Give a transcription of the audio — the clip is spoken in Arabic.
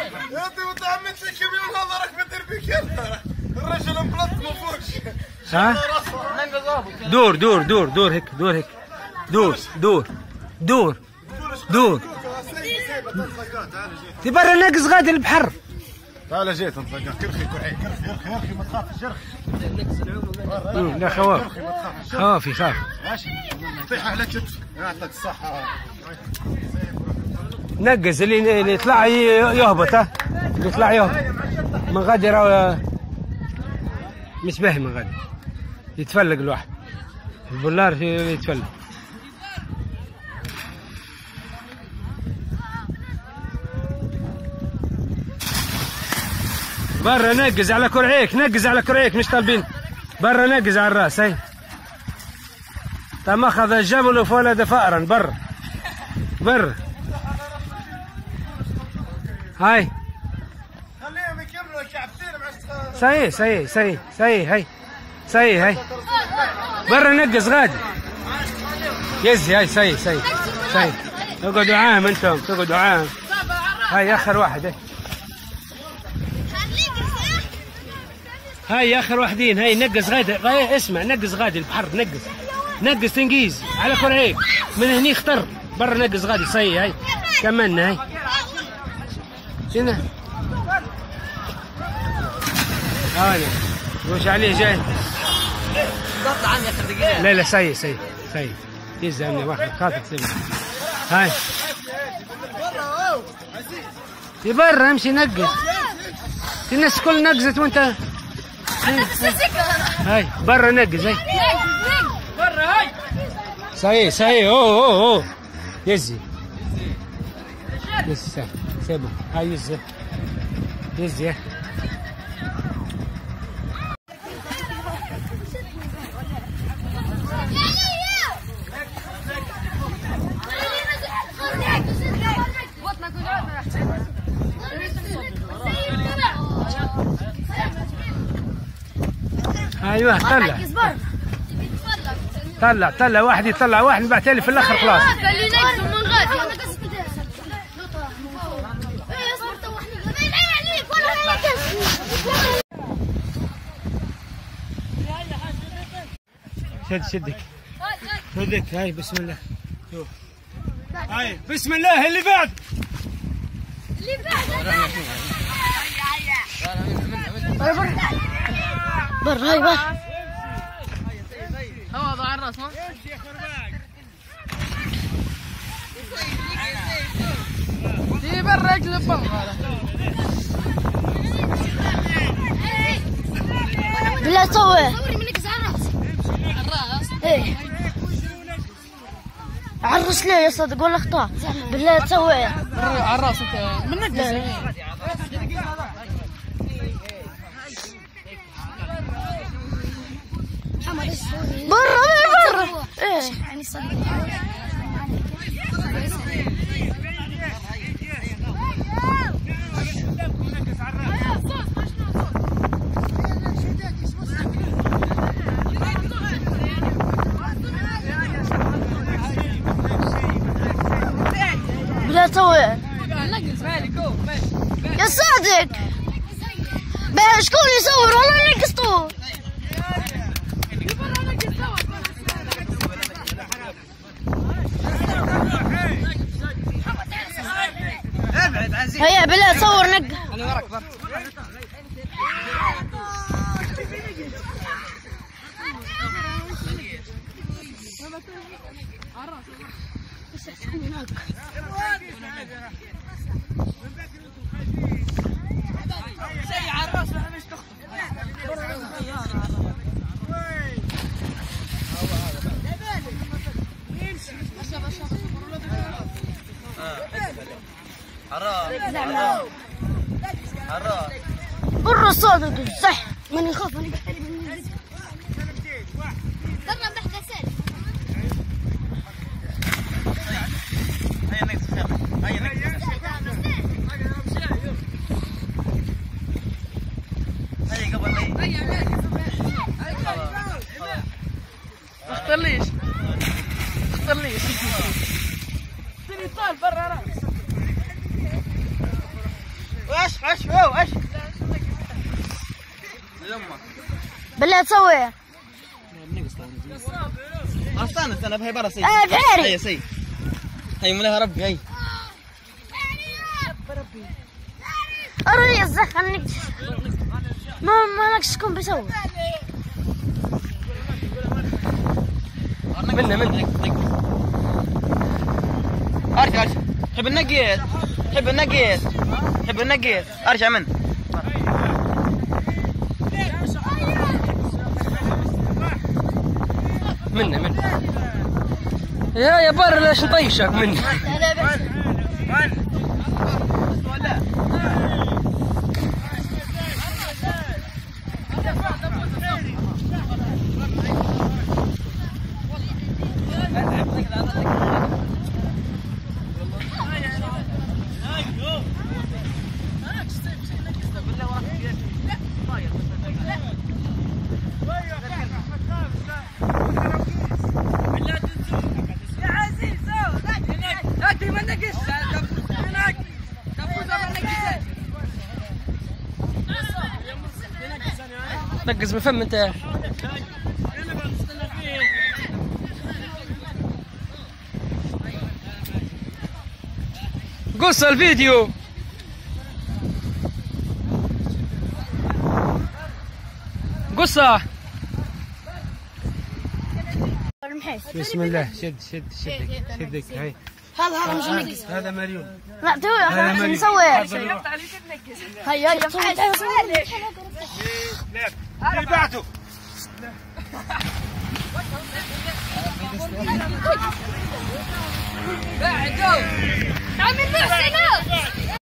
يا اخي وتعمل شي كميون هذا راك بتدير بك الرجل مبلط ما فوقش. ها دور دور دور دور هيك دور هيك دور دور دور دور في برا ناقص غادي البحر. تعال جيت نطلقها كرخي كرخي كرخي ما تخافش كرخي. لا خواف خواف يخاف. ماشي طيح على كتفك يعطيك الصحة. نقز اللي يطلع يهبط. ها اللي يطلع يهبط من غادي راه مش باهي من غادي يتفلق الواحد البولار يتفلق. برا نقز على كرعيك نقز على كرعيك مش طالبين برا نقز على الراس. هاي تم اخذ الجبل فولد فأرا برا برا. هاي خليهم يكملوا كعبتين مع صحيح صحيح صحيح صحيح. هاي صحيح. هاي برا نقز غادي يزي. هاي صحيح صحيح صحيح. تقعدوا عام انتم تقعدوا عام. هاي اخر واحد. هاي اخر واحدين. هاي نقز غادي. اسمع نقز غادي البحر نقز نقز تنقيز على كرعيك من هني اختر برا نقز غادي. صحيح. هاي كملنا. هاي شنو هاي وش عليه جاي ضغط عني 10 دقائق. لا لا سيء سيء سيء يزعلني واحد خاطر سيء. هاي في برا امشي نقز. الناس كل نقزت وانت هاي برا نقز. هاي برا هاي صحيح صحيح. اوه يزي يزي سيبه. هاي يزي يزي. ايوه طلع واحد يطلع واحد نبعث لي في الاخر خلاص. شدك شدك. هاي بسم الله شوف. هاي بسم الله اللي بعد برا. هاي برا هوا ضاع الراس. ما دي برا اقلب هذا بالله تسوي ايه عرس ليه يا صدق ولا اخطاء بالله تسوي على الراس انت من نقص. برا ايه بلا تسوي يا صادق. شكون يصور والله نقصتوه. هيا بلا صور نق. انا وراك برا. شيء على الراس مش تخطف. برا صادق صح ماني خاف انا تختارليش طال برا راس واش بالله تصور. استنى بهي برا سي. بحيري. هي سي. هي ملاها ربي هي. أروي الزخ عنك. ما نكش تكون بيصور. منه ارجع حب النقيس ارجع منه. منه يا بر ليش نطيشك منه. نقز من فم انت. قص الفيديو. قصة. بسم الله. شدك هاي. هذا مش نقص. هذا مريم. لا تو نصور. هيا اللي بعده بعده. عامل محسن.